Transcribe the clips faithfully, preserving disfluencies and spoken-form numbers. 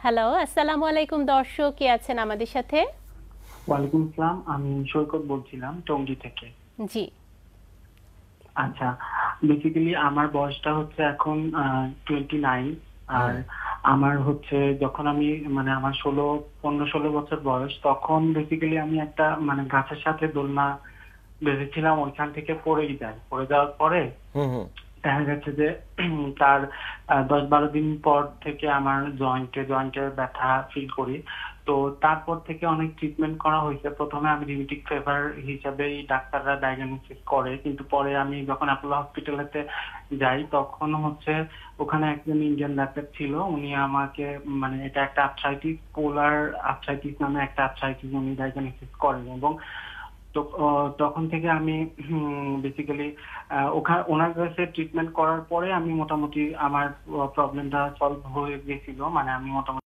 Hello, আসসালামু আলাইকুম দর্শক, কে আছেন আমাদের সাথে? ওয়ালাইকুম আসসালাম, আমি সৈকত বলছিলাম টঙ্গী থেকে। জি। আচ্ছা, বেসিক্যালি আমার বয়সটা হচ্ছে এখন টোয়েন্টি নাইন। আর হুম আমার হচ্ছে যখন আমি মানে আমার ষোলো পনেরো ষোলো বছর বয়স, তখন বেসিক্যালি আমি একটা মানে গাছের সাথে দোলনা বেঁধেছিলাম, ওইখান থেকে পড়েই যায় পড়ে যাওয়ার পরে হুম হুম দেখা গেছে যে উম, তার আহ, দশ বারো দিন পর থেকে আমার জয়েন্টে জয়েন্টের ব্যথা ফিল করি। তো তারপর থেকে অনেক ট্রিটমেন্ট করা হয়েছে। প্রথমে আমি রিউমেটিক ফিভার হিসাবেই ডাক্তাররা ডায়াগনোসিস করে, কিন্তু পরে আমি যখন অ্যাপোলো হসপিটালেতে যাই তখন হচ্ছে ওখানে একজন ইন্ডিয়ান ডাক্তার ছিল। উনি আমাকে মানে এটা একটা আর্থ্রাইটিস, পোলার আর্থ্রাইটিস নামে একটা আর্থ্রাইটিস উনি ডায়াগনোসিস করেন। এবং তো আহ, তখন থেকে আমি বেসিক্যালি ওখানে ওনার কাছে ট্রিটমেন্ট করার পরে আমি মোটামুটি আমার প্রবলেমটা সলভ হয়ে গেছিল। মানে আমি মোটামুটি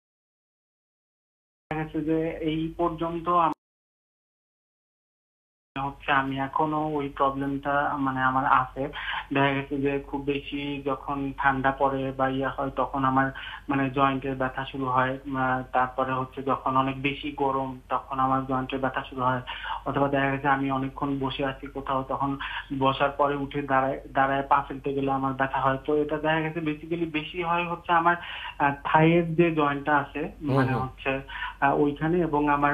দেখা গেছে যে এই পর্যন্ত হচ্ছে আমি এখনো ওই প্রবলেমটা মানে আমার আছে। দেখা গেছে যে খুব বেশি যখন ঠান্ডা পড়ে বা ইয়া হয় তখন আমার মানে জয়েন্টের ব্যথা শুরু হয়। আহ, তারপরে হচ্ছে যখন অনেক বেশি গরম তখন আমার জয়েন্টের ব্যথা শুরু হয়। অথবা দেখা গেছে আমি অনেকক্ষণ বসে আছি কোথাও, তখন বসার পরে উঠে দাঁড়ায় দাঁড়ায় পা ফেলতে গেলে আমার ব্যথা হয়। তো এটা দেখা গেছে বেসিক্যালি বেশি হয় হচ্ছে আমার থাইয়ের যে জয়েন্টটা আছে, হুম মানে হুম হচ্ছে আহ, ওইখানে, এবং আমার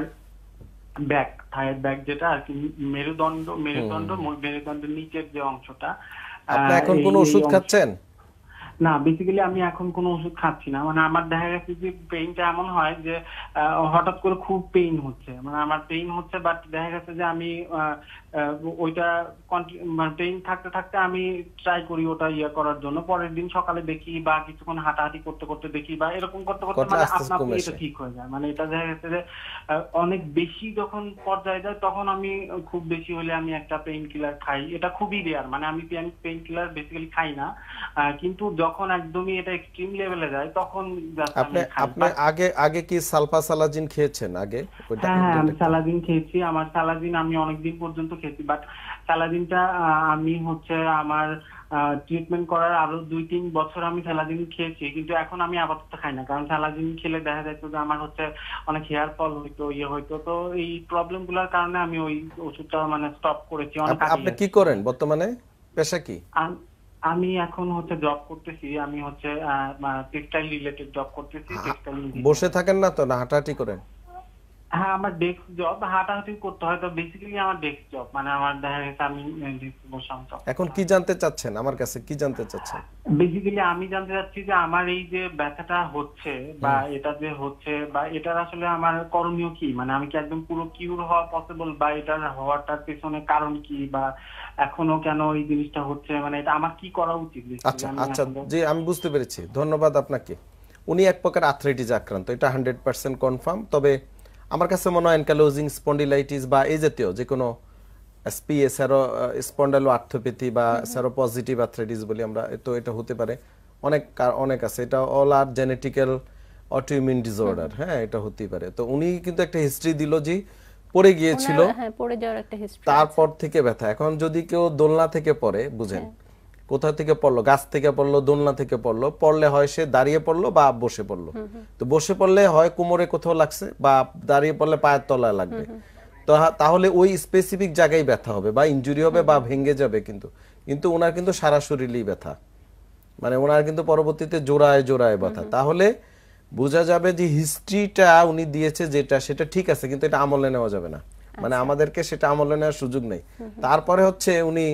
ব্যাক থাইয়ের ব্যাক যেটা আর কি, মেরুদণ্ড মেরুদণ্ড হুম মেরুদণ্ডের নিচের যে অংশটা, আপনি আহ, এখন এই কোনো এই ওষুধ অংশ। খাচ্ছেন? না, বেসিক্যালি আমি এখন কোনো ওষুধ খাচ্ছি না। মানে আমার দেখা গেছে যে পেইনটা এমন হয় যে আহ, হঠাৎ করে খুব পেইন হচ্ছে, মানে আমার পেইন হচ্ছে, বাট দেখা গেছে যে আমি আহ, আহ, ওইটা কন্টি- মানে পেইন থাকতে থাকতে আমি ট্রাই করি ওটা ইয়ে করার জন্য। পরের দিন সকালে দেখি বা কিছুক্ষণ হাঁটাহাঁটি করতে করতে দেখি বা এরকম করতে করতে কথা মানে আস্তে আস্তে আপনা আপনি কমে এটা আসে। ঠিক হয়ে যায়। মানে এটা দেখা গেছে যে আহ, অনেক বেশি যখন পর্যায়ে যায় তখন আমি খুব বেশি হলে আমি একটা পেইন কিলার খাই। এটা খুবই রেয়ার, মানে আমি পেইন কিলার বেসিক্যালি খাই না। আহ, কিন্তু যখন একদমই এটা এক্সট্রিম লেভেলে যায় তখন জাস্ট আপনি আমি খাই। আপনি বাট আগে আগে কি সালফাসালাজিন খেয়েছেন আগে? ওইটা হ্যাঁ হ্যাঁ, আমি ইন্ডিয়াটা কি? সালাদিন খেয়েছি। আমার সালাদিন আমি অনেকদিন পর্যন্ত খেয়েছি, বাট সালাদিনটা আহ, আমি হচ্ছে আমার ট্রিটমেন্ট করার আরো দুই তিন বছর আমি সালাদিন খেয়েছি, কিন্তু এখন আমি আপাতত খাই না। কারণ সালাদিন খেলে দেখা যাচ্ছে যে আমার হচ্ছে অনেক হেয়ার ফল হইতো, ইয়ে হইতো। তো এই প্রবলেম গুলার কারণে আমি ওই ওষুধটা মানে স্টপ করেছি অনেক আপ- আগেই আপনি আর কি কি। করেন মানে বর্তমানে? পেশা কি? আম- আমি এখন হচ্ছে জব করতেছি। আমি হচ্ছে টেক্সটাইল রিলেটেড জব করতেছি, হা- টেক্সটাইল বসে ইঞ্জিনিয়ারিং। থাকেন না তো, না হাঁটাহাঁটি করেন? হ্যাঁ, আমার ডেস্ক জব, হাঁটাহাঁটি করতে হয়। তো বেসিক্যালি আমার ডেস্ক জব, মানে আমার দেখা গেছে আমি ডেস্ক বসে আমি জব এখন করতে কি হয়। জানতে চাচ্ছেন আমার কাছে, কি জানতে চাচ্ছেন? বেসিক্যালি আমি জানতে চাচ্ছি যে আমার এই যে ব্যথাটা হচ্ছে বা হুম এটা যে হচ্ছে বা এটার আসলে আমার করণীয় কি। মানে আমি কি একদম পুরো কিউর হওয়া পসিবল, বা এটার হওয়াটার পেছনে কারণ কি, বা এখনো কেন এই জিনিসটা হচ্ছে, মানে এটা আমার কি করা উচিত বেসিক্যালি আচ্ছা আমি আচ্ছা, আসলে। জি আমি বুঝতে পেরেছি, ধন্যবাদ আপনাকে। উনি এক প্রকার আর্থ্রাইটিস আক্রান্ত, এটা হান্ড্রেড পার্সেন্ট কনফার্ম। তবে আমার কাছে মনে হয় অ্যানকালোজিং স্পন্ডিলাইটিস বা এই জাতীয় যে কোনো এসপিএ স্যারো স্পন্ডালো আর্থোপ্যাথি বা স্যারো পজিটিভ আর্থ্রাইটিস বলি আমরা, তো এটা হতে পারে। অনেক কার- অনেক আছে, এটা অল আর জেনেটিক্যাল অটোইমিউন ডিসঅর্ডার। হ্যাঁ, এটা হতেই পারে। তো উনি কিন্তু একটা হিস্ট্রি দিল যে পড়ে গিয়েছিল, ওনার হ্যাঁ, পড়ে যাওয়ার একটা হিস্ট্রি আছে। তারপর থেকে ব্যথা। এখন যদি কেউ দোলনা থেকে পড়ে, বুঝেন হ্যাঁ। কোথা থেকে পড়লো, গাছ থেকে পড়লো, দোলনা থেকে পড়লো, পড়লে হয় সে দাঁড়িয়ে পড়লো বা বসে পড়লো। তো বসে পড়লে হয় কোমরে কোথাও লাগছে, বা দাঁড়িয়ে পড়লে পায়ের তলায় লাগবে। তো হা- তাহলে ওই স্পেসিফিক জায়গায় ব্যথা হবে বা ইনজুরি হবে বা ভেঙে যাবে। কিন্তু কিন্তু ওনার কিন্তু সারা শরীরেই ব্যথা, মানে ওনার কিন্তু পরবর্তীতে জোড়ায় জোড়ায় ব্যথা। তাহলে বোঝা যাবে যে হিস্ট্রিটা উনি দিয়েছে যেটা, সেটা ঠিক আছে, কিন্তু এটা আমলে নেওয়া যাবে না। মানে আচ্ছা। আমাদেরকে সেটা আমলে নেওয়ার সুযোগ নেই। তারপরে হচ্ছে উনি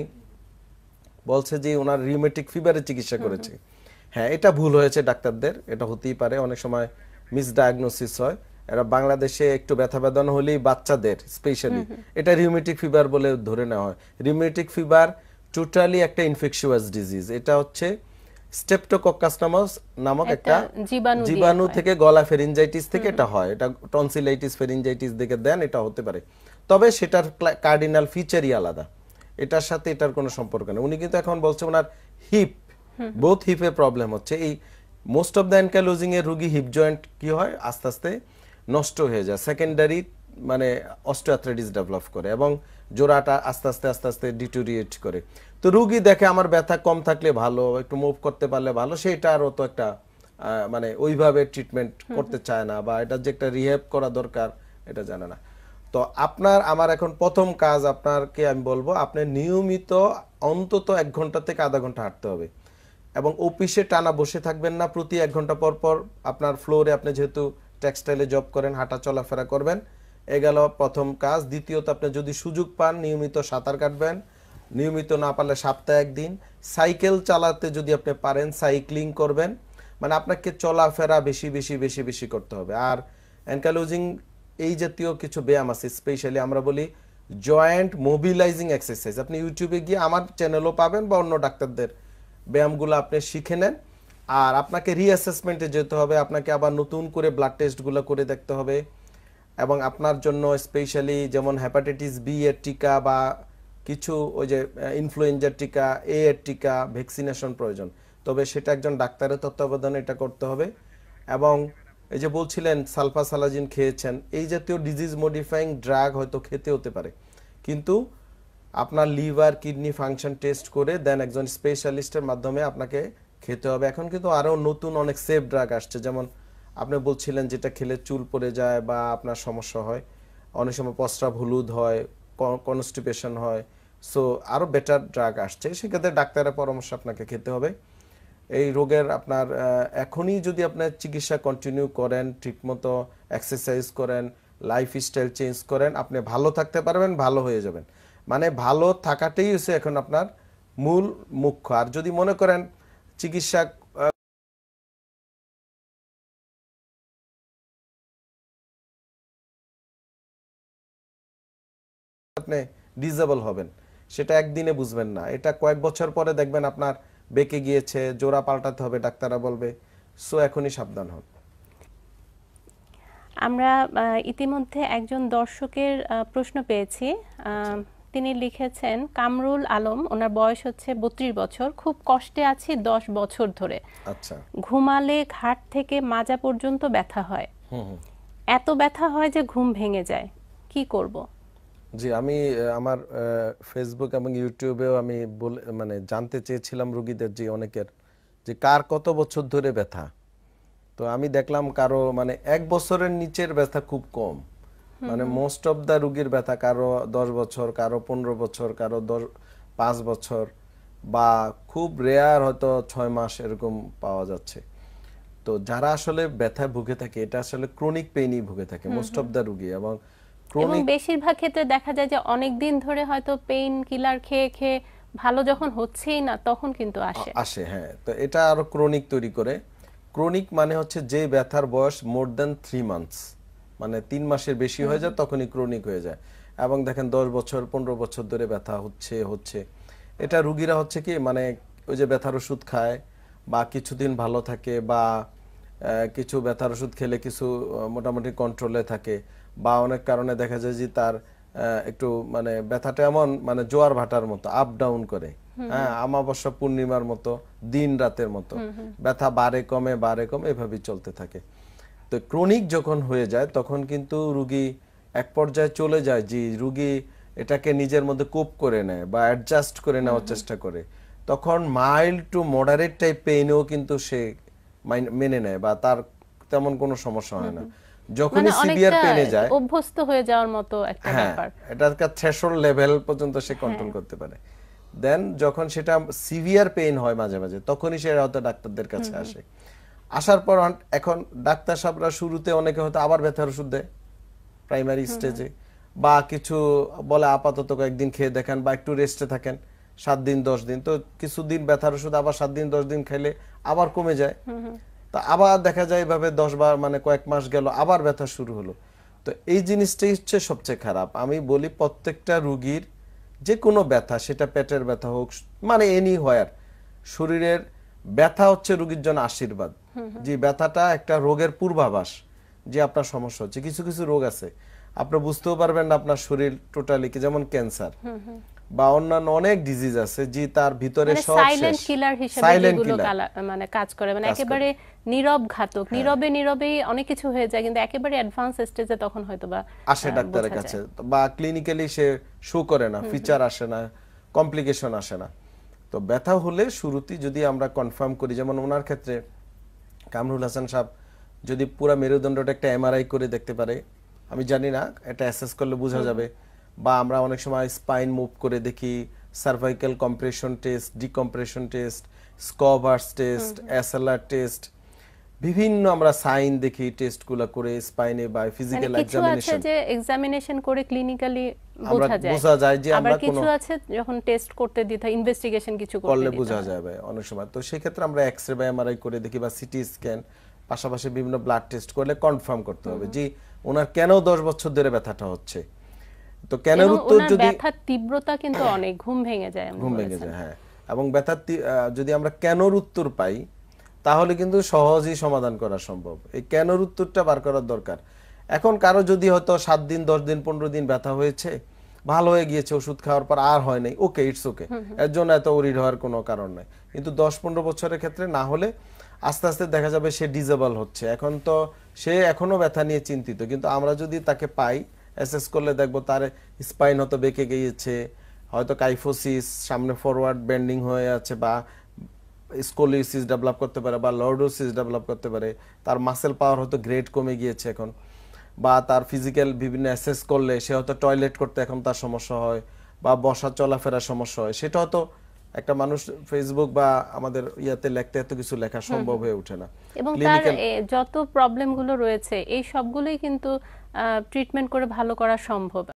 বলছে যে ওনার রিউমেটিক ফিভারের চিকিৎসা করেছে। হ্যাঁ, এটা ভুল হয়েছে ডাক্তারদের, এটা হতেই পারে, অনেক সময় মিসডায়াগনোসিস হয়। এরা বাংলাদেশে একটু ব্যথা বেদনা হলেই বাচ্চাদের স্পেশালি এটা রিউমেটিক ফিভার বলে ধরে নেওয়া হয়। রিউমেটিক ফিভার টোটালি একটা ইনফেকশিয়াস ডিজিজ। এটা হচ্ছে স্টেপটোকক্কাস নামক নামক একটা একটা জীবাণু দিয়ে জীবাণু হয়। থেকে, গলা ফেরিনজাইটিস থেকে এটা হয়। এটা টনসিলাইটিস ফেরিনজাইটিস দেখে দেন, এটা হতে পারে। তবে সেটার কার্ডিনাল ফিচারই আলাদা, এটার সাথে এটার কোনো সম্পর্ক নেই। উনি কিন্তু এখন বলছে ওনার হিপ, বোথ হিপে প্রবলেম হচ্ছে। এই মোস্ট অফ দ্য অ্যানকালোজিং এর রোগী হিপ জয়েন্ট কি হয়, আস্তে আস্তে নষ্ট হয়ে যায়, সেকেন্ডারি মানে অস্টিওআর্থ্রাইটিস ডেভেলপ করে এবং জোড়াটা আস্তে আস্তে আস্তে আস্তে ডিটোরিয়েট করে। তো রুগী দেখে আমার ব্যথা কম থাকলে ভালো, একটু মুভ করতে পারলে ভালো, সেটা আরও তো একটা মানে ওইভাবে ট্রিটমেন্ট করতে চায় না, বা এটা যে একটা রিহ্যাব করা দরকার এটা জানে না। তো আপনার আমার এখন প্রথম কাজ আপনাকে আমি বলবো, আপনি নিয়মিত অন্তত এক ঘন্টা থেকে আধা ঘন্টা হাঁটতে হবে, এবং অফিসে টানা বসে থাকবেন না। প্রতি এক ঘন্টা পর পর আপনার ফ্লোরে, আপনি যেহেতু টেক্সটাইলে জব করেন, হাঁটা চলাফেরা করবেন। এ গেল প্রথম কাজ। দ্বিতীয়ত, আপনি যদি সুযোগ পান নিয়মিত সাঁতার কাটবেন, নিয়মিত না পারলে সপ্তাহে একদিন সাইকেল চালাতে যদি আপনি পারেন সাইক্লিং করবেন। মানে আপনাকে চলাফেরা বেশি বেশি বেশি বেশি করতে হবে। আর অ্যানকালোজিং এই জাতীয় কিছু ব্যায়াম আছে, স্পেশালি আমরা বলি জয়েন্ট মোবিলাইজিং এক্সারসাইজ। আপনি ইউটিউবে গিয়ে আমার চ্যানেলও পাবেন, বা অন্য ডাক্তারদের ব্যায়ামগুলো আপনি শিখে নেন। আর আপনাকে রিঅ্যাসেসমেন্টে যেতে হবে, আপনাকে আবার নতুন করে ব্লাড টেস্টগুলো করে দেখতে হবে, এবং আপনার জন্য স্পেশালি যেমন হেপাটাইটিস বি এর টিকা বা কিছু ওই যে ইনফ্লুয়েঞ্জার টিকা, এ এর টিকা, ভ্যাকসিনেশন প্রয়োজন। তবে সেটা একজন ডাক্তারের তত্ত্বাবধানে এটা করতে হবে। এবং এই যে বলছিলেন সালফাসালাজিন খেয়েছেন, এই জাতীয় ডিজিজ মডিফাইং ড্রাগ হয়তো খেতে হতে পারে, কিন্তু আপনার লিভার কিডনি ফাংশন টেস্ট করে দেন একজন স্পেশালিস্টের মাধ্যমে আপনাকে খেতে হবে। এখন কিন্তু আরও নতুন অনেক সেফ ড্রাগ আসছে, যেমন আপনি বলছিলেন যেটা খেলে চুল পড়ে যায় বা আপনার সমস্যা হয়, অনেক সময় প্রস্রাব হলুদ হয়, কনস্টিপেশন হয়। সো আরও বেটার ড্রাগ আসছে, সেক্ষেত্রে ডাক্তারের পরামর্শ আপনাকে খেতে হবে। এই রোগের আপনার এখনই যদি আপনার চিকিৎসা কন্টিনিউ করেন, ঠিকমতো এক্সারসাইজ করেন, লাইফস্টাইল চেঞ্জ করেন, আপনি ভালো থাকতে পারবেন, ভালো হয়ে যাবেন। মানে ভালো থাকাটাই হচ্ছে এখন আপনার মূল মুখ্য। আর যদি মনে করেন চিকিৎসা আপনি ডিজেবল হবেন, সেটা একদিনে বুঝবেন না, এটা কয়েক বছর পরে দেখবেন আপনার বেঁকে গিয়েছে, জোড়া পাল্টাতে হবে, ডাক্তাররা বলবে। সো এখনই সাবধান হন। আমরা ইতিমধ্যে একজন দর্শকের প্রশ্ন পেয়েছি। তিনি লিখেছেন কামরুল আলম, ওনার বয়স হচ্ছে বত্রিশ বছর, খুব কষ্টে আছি দশ বছর ধরে। আচ্ছা। ঘুমালে ঘাট থেকে মাজা পর্যন্ত ব্যথা হয়, এত ব্যথা হয় যে ঘুম ভেঙে যায়, কি করব? জি, আমি আমার ফেসবুক এবং ইউটিউবেও আমি মানে জানতে চেয়েছিলাম রোগীদের, যে অনেকের যে কার কত বছর ধরে ব্যথা। তো আমি দেখলাম কারো মানে এক বছরের নিচের ব্যথা খুব কম, মানে মোস্ট অফ দা রোগীর ব্যথা কারো দশ বছর, কারো পনেরো বছর, কারো দশ পাঁচ বছর, বা খুব রেয়ার হয়তো ছয় মাস এরকম পাওয়া যাচ্ছে। তো যারা আসলে ব্যথায় ভুগে থাকে, এটা আসলে ক্রনিক পেইনই ভুগে থাকে মোস্ট অফ দা রোগী। এবং এবং বেশিরভাগ ক্ষেত্রে দেখা যায় যে অনেক দিন ধরে হয়তো পেইন কিলার খেয়ে খেয়ে ভালো যখন হচ্ছেই না তখন কিন্তু আসে আসে হ্যাঁ। তো এটা আরো ক্রনিক তৈরি করে। ক্রনিক মানে হচ্ছে যে ব্যথার বয়স মোর দ্যান থ্রি মান্থস, মানে তিন মাসের বেশি হয়ে যায়, তখনই ক্রনিক হয়ে যায়। এবং দেখেন দশ বছর পনেরো বছর ধরে ব্যথা হচ্ছে হচ্ছে এটা রুগীরা হচ্ছে কি মানে ওই যে ব্যথার ওষুধ খায়, বা কিছুদিন ভালো থাকে, বা কিছু ব্যথার ওষুধ খেলে কিছু মোটামুটি কন্ট্রোলে থাকে, বা অনেক কারণে দেখা যায় যে তার একটু মানে ব্যথাটা এমন মানে জোয়ার ভাটার মতো আপ ডাউন করে, হ্যাঁ, অমাবস্যা পূর্ণিমার মতো, দিন রাতের মতো, ব্যথা বাড়ে কমে বাড়ে কমে এভাবেই চলতে থাকে। তো ক্রনিক যখন হয়ে যায় তখন কিন্তু রুগী এক পর্যায়ে চলে যায় যে রুগী এটাকে নিজের মধ্যে কোপ করে নেয় বা অ্যাডজাস্ট করে নেওয়ার চেষ্টা করে, তখন মাইল্ড টু মডারেট টাইপ পেইনও কিন্তু সে মেনে নেয়, বা তার তেমন কোনো সমস্যা হয় না। যখনই সিভিয়ার পেইনে যায় অভ্যস্ত হয়ে যাওয়ার মতো একটা ব্যাপার, এটাকে থ্রেশহোল্ড লেভেল পর্যন্ত সে কন্ট্রোল করতে পারে। দেন যখন সেটা সিভিয়ার পেইন হয় মাঝে মাঝে, তখনই সে হয়তো ডাক্তারদের কাছে আসে। আসার পর এখন ডাক্তার সাহেবরা শুরুতে অনেকে হয়তো আবার ব্যথার ওষুধ দেয় প্রাইমারি স্টেজে, বা কিছু বলে আপাতত কয়েকদিন খেয়ে দেখেন বা একটু রেস্টে থাকেন সাত দিন দশ দিন। তো কিছুদিন ব্যথার ওষুধ আবার সাত দিন দশ দিন খেলে আবার কমে যায়, তা আবার দেখা যায় এভাবে দশ বার মানে কয়েক মাস গেল আবার ব্যথা শুরু হলো। তো এই জিনিসটাই হচ্ছে সবচেয়ে খারাপ। আমি বলি প্রত্যেকটা রুগীর যে কোনো ব্যথা, সেটা পেটের ব্যথা হোক মানে এনি হোয়ার, শরীরের ব্যথা হচ্ছে রুগীর জন্য আশীর্বাদ। যে ব্যথাটা একটা রোগের পূর্বাভাস যে আপনার সমস্যা হচ্ছে। কিছু কিছু রোগ আছে আপনি বুঝতেও পারবেন না আপনার শরীর টোটালি, যেমন ক্যান্সার বা অন্যান্য অনেক ডিজিজ আছে যে তার ভিতরে সব শেষ, সাইলেন্ট কিলার হিসেবে যেগুলো মানে কাজ করে, মানে একেবারে নীরব ঘাতক, নীরবে নীরবে অনেক কিছু হয়ে যায়, কিন্তু একেবারে অ্যাডভান্স স্টেজে তখন হয়তোবা আসে ডাক্তারের কাছে, বা ক্লিনিক্যালি সে শো করে না, ফিচার আসে না, কমপ্লিকেশন আসে না। তো ব্যথা হলে শুরুতেই যদি আমরা কনফার্ম করি, যেমন ওনার ক্ষেত্রে কামরুল হাসান সাহেব যদি পুরো মেরুদণ্ডটা একটা এমআরআই করে দেখতে পারে, আমি জানি না, এটা অ্যাসেস করলে বোঝা যাবে। বা আমরা অনেক সময় স্পাইন মুভ করে দেখি, cervical compression test, decompression test, স্কভার্স টেস্ট, এসএলআর টেস্ট, বিভিন্ন আমরা সাইন দেখি টেস্টগুলো করে স্পাইনে বা ফিজিক্যাল মানে কিছু আছে এক্সামিনেশন যে এক্সামিনেশন করে ক্লিনিক্যালি আমরা বোঝা যায়, বোঝা যায় যে আবার আমরা কিছু কোনো আছে যখন টেস্ট করতে দিতে হয়, ইনভেস্টিগেশন কিছু করতে করলে দিতে বোঝা হয়। যাবে অনেক সময়। তো সেই ক্ষেত্রে আমরা এক্সরে বা এমআরআই করে দেখি বা সিটি স্ক্যান, পাশাপাশি বিভিন্ন ব্লাড টেস্ট করলে কনফার্ম করতে হবে যে ওনার কেন দশ বছর ধরে ব্যথাটা হচ্ছে। তো কেন এবং উত্তর ওনার যদি ব্যথার তীব্রতা কিন্তু অনেক, ঘুম ভেঙে যায় আপনি ঘুম ভেঙে বলেছেন। যায়, হ্যাঁ। এবং ব্যথার তি- আহ, যদি আমরা কেনর উত্তর পাই তাহলে কিন্তু সহজেই সমাধান করা সম্ভব। এই কেনর উত্তরটা বার করার দরকার। এখন কারো যদি হয়তো সাত দিন দশ দিন পনেরো দিন ব্যথা হয়েছে, ভালো হয়ে গিয়েছে, ওষুধ খাওয়ার পর আর হয় নাই, ওকে, ইটস ওকে, এর জন্য এত ওরিড হওয়ার কোনো কারণ নাই। কিন্তু দশ পনেরো বছরের ক্ষেত্রে না হলে আস্তে আস্তে দেখা যাবে সে ডিজেবল হচ্ছে। এখন তো সে এখনো ব্যথা নিয়ে চিন্তিত, কিন্তু আমরা যদি তাকে পাই, অ্যাসেস করলে দেখবো তার স্পাইন হয়তো বেঁকে গিয়েছে, হয়তো কাইফোসিস, সামনে ফরওয়ার্ড বেন্ডিং হয়ে আছে, বা স্কোলিসিস ডেভেলপ করতে পারে, বা লর্ডোসিস ডেভেলপ করতে পারে, তার মাসেল পাওয়ার হয়তো গ্রেড কমে গিয়েছে এখন, বা তার ফিজিক্যাল বিভিন্ন অ্যাসেস করলে সে হয়তো টয়লেট করতে এখন তার সমস্যা হয়, বা বসা চলাফেরার সমস্যা হয়। সেটা হয়তো একটা মানুষ ফেসবুক বা আমাদের ইয়াতে লিখতে এত কিছু লেখা সম্ভব হয়ে ওঠে না। এবং তার ক্লিনিক্যাল এ, যত প্রবলেমগুলো রয়েছে এই সবগুলোই কিন্তু ট্রিটমেন্ট করে ভালো করা সম্ভব।